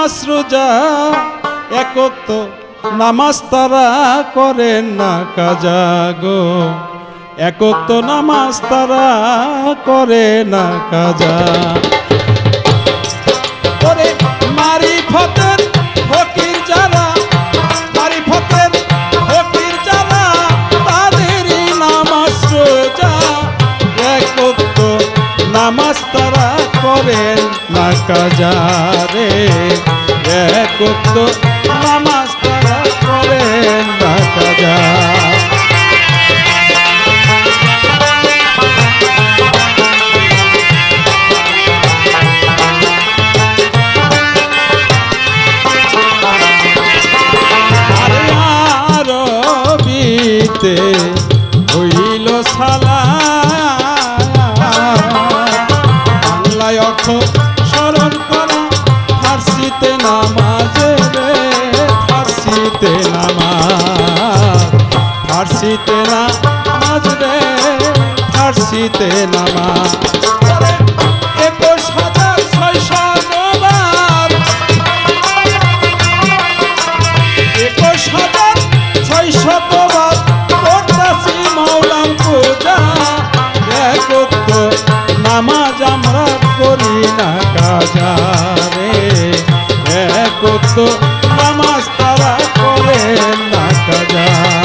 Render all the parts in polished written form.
নামাজ রোজা একক তো নামাজ তারা করেন না কাজা গো, একক তো নামাজ তারা করে না কাজা। ওরে মারিফতের ফকির যারা, মারিফতের ফকির যারা, তাদেরই নামাজ রোজা একক তো নামাজ তারা করেন না কাজা রে, একক তো নামাজ তারা করেন না কাজা। হইল সালা বাংলায় অর্থ স্মরণ করা, ফার্সিতে নামাজে রে, ফার্সিতে নামাজ, ফার্সিতে নামাজ রে, ফার্সিতে নামাজ। 21,600 21,600 করতাছি মাওলার পূজা, একক তো নামাজ আমরা করি না কাজা রে, একক তো নামাজ তারা করেন না কাজা।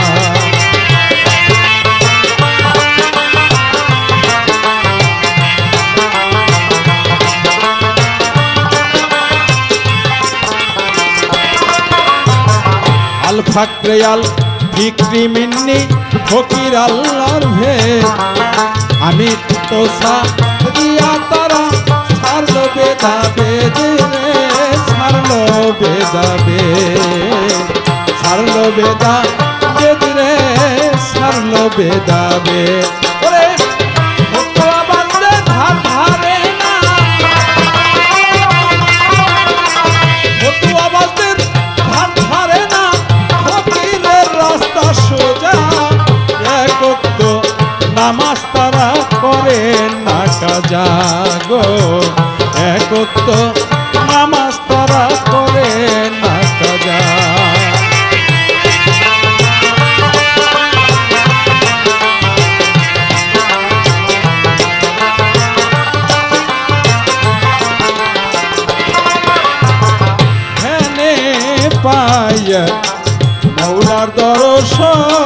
আল ফাকরে আল ফিক্রি মিন্নি ফকির আল্লাহর ভেদ, আমি তো সারিয়া তারা ছাড়লো বেদা বেদে রে, ছাড়লো বেদা বেদ, ছাড়লো বেদা বেদ রে, ছাড়লো বেদা বেদ। ওরে ফতোয়া বান্দে ধার ধারে না, ফতোয়া বান্দে ধার ধারে না, ফকিরের রাস্তা সোজা, একক তো নামাজ তারা করেন না কাজা গো, একক তো নামাজ তারা করেন না কাজা। হেনে পাইয়া মৌলার দর্শন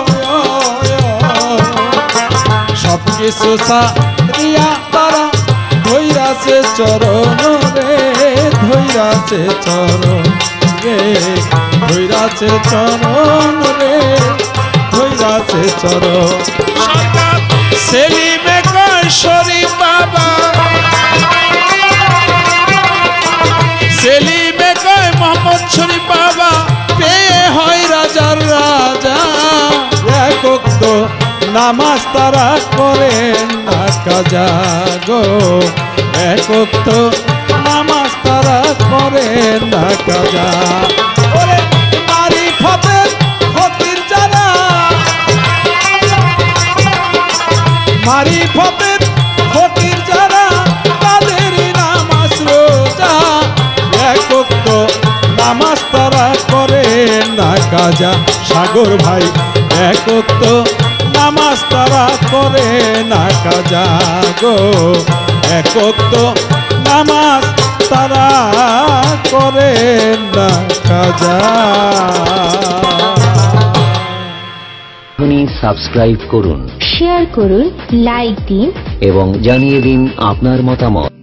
সবকিছু সারিয়া তারা ধৈরাছে চরণ রে, ধৈরাছে চরণ রে, ধৈরাছে চরণ রে, ধৈরাছে চরণ। সেলিমে কয় শরীফ বাবা, সেলিমে কয় মোহাম্মদ শরীফ বাবা, পেয়ে হয় রাজার রাজা, একক তো নামাজ তারা করেন না কাজা গো, একক তো নামাজ তারা করেন না কাজা। ওরে মারিফতের ফকির যারা, মারিফতের ফকির যারা, তাদেরই নামাজ রোজা একক তো নামাজ তারা করেন না কাজা। সাগর ভাই একক তো নামাজ তারা করে না কাজা গো, একক তো নামাজ তারা করে না কাজা। সাবস্ক্রাইব করুন, শেয়ার করুন, লাইক দিন এবং জানিয়ে দিন আপনার মতামত।